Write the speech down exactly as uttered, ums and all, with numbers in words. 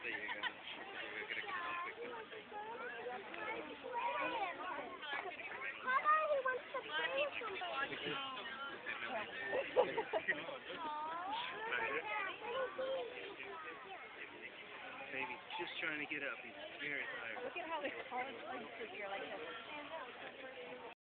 There you go. We're gonna get it off quickly. How about he wants to play with somebody? Baby's just trying to get up. He's very tired. Look at how his arms are like this.